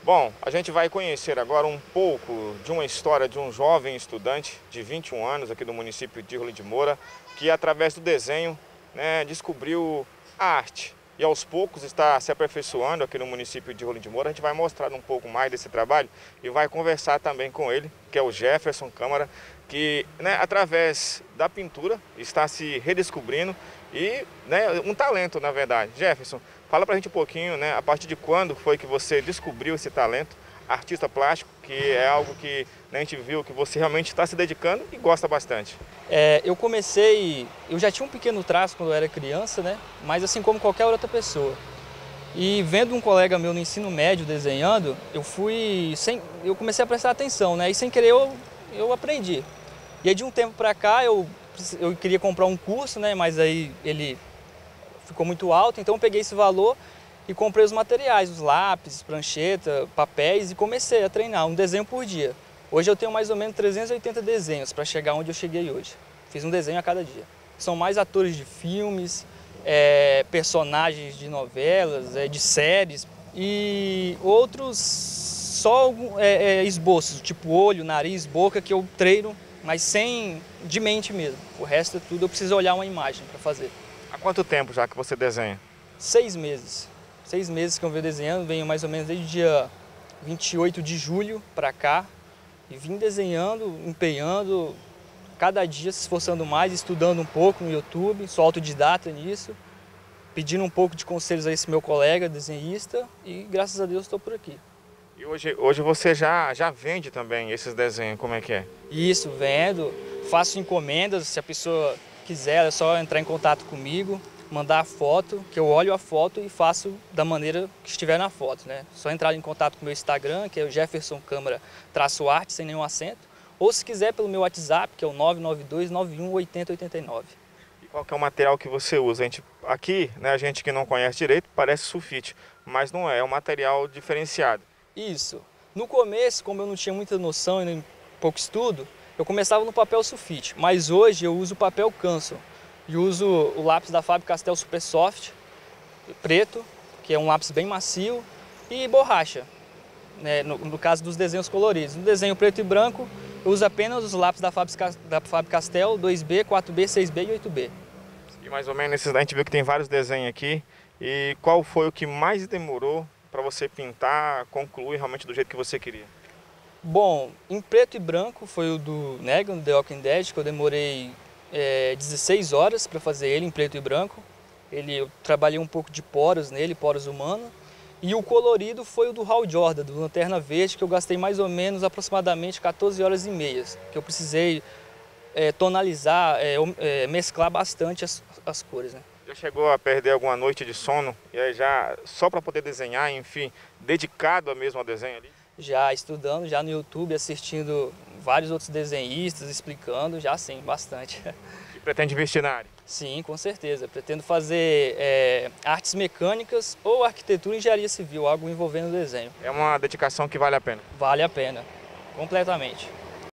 Bom, a gente vai conhecer agora um pouco de uma história de um jovem estudante de 21 anos aqui do município de Rolim de Moura, que através do desenho, descobriu a arte e aos poucos está se aperfeiçoando aqui no município de Rolim de Moura. A gente vai mostrar um pouco mais desse trabalho e vai conversar também com ele, que é o Jefferson Câmara, que através da pintura está se redescobrindo e um talento, na verdade. Jefferson, fala pra gente um pouquinho, a partir de quando foi que você descobriu esse talento, artista plástico, que é algo que a gente viu que você realmente está se dedicando e gosta bastante. Eu já tinha um pequeno traço quando eu era criança, mas assim como qualquer outra pessoa. E vendo um colega meu no ensino médio desenhando, eu comecei a prestar atenção, e sem querer eu aprendi. E aí de um tempo para cá eu queria comprar um curso, mas aí ele ficou muito alto, então eu peguei esse valor e comprei os materiais, os lápis, prancheta, papéis e comecei a treinar um desenho por dia. Hoje eu tenho mais ou menos 380 desenhos para chegar onde eu cheguei hoje. Fiz um desenho a cada dia. São mais atores de filmes, personagens de novelas, de séries e outros só esboços, tipo olho, nariz, boca, que eu treino, mas de mente mesmo. O resto é tudo, eu preciso olhar uma imagem para fazer. Há quanto tempo já que você desenha? 6 meses. 6 meses que eu venho desenhando, venho mais ou menos desde o dia 28 de julho para cá. E vim desenhando, empenhando, cada dia se esforçando mais, estudando um pouco no YouTube, sou autodidata nisso, pedindo um pouco de conselhos a esse meu colega desenhista e graças a Deus estou por aqui. E hoje você já vende também esses desenhos, como é que é? Isso, vendo, faço encomendas, se a pessoa quiser é só entrar em contato comigo, mandar a foto, que eu olho a foto e faço da maneira que estiver na foto, Só entrar em contato com o meu Instagram, que é o Jefferson Câmara _arte, sem nenhum acento, ou se quiser pelo meu WhatsApp, que é o 992918089. E qual que é o material que você usa? Aqui, a gente que não conhece direito, parece sulfite, mas não é, é um material diferenciado. Isso. No começo, como eu não tinha muita noção e nem pouco estudo, eu começava no papel sulfite, mas hoje eu uso o papel Canson. E uso o lápis da Faber-Castell Super Soft, preto, que é um lápis bem macio, e borracha, no caso dos desenhos coloridos. No desenho preto e branco, eu uso apenas os lápis da Faber-Castell 2B, 4B, 6B e 8B. E mais ou menos, a gente viu que tem vários desenhos aqui. E qual foi o que mais demorou para você pintar, concluir realmente do jeito que você queria? Bom, em preto e branco foi o do Negan, do The Walking Dead, que eu demorei 16 horas para fazer ele em preto e branco. Eu trabalhei um pouco de poros nele, poros humanos. E o colorido foi o do Hal Jordan, do Lanterna Verde, que eu gastei mais ou menos aproximadamente 14 horas e meia. Que eu precisei tonalizar, mesclar bastante as cores. Já chegou a perder alguma noite de sono? E aí já só para poder desenhar, enfim, dedicado mesmo ao desenho ali? Já estudando, já no YouTube, assistindo vários outros desenhistas, explicando, já sim, bastante. E pretende investir na área? Sim, com certeza. Pretendo fazer artes mecânicas ou arquitetura e engenharia civil, algo envolvendo desenho. É uma dedicação que vale a pena? Vale a pena, completamente.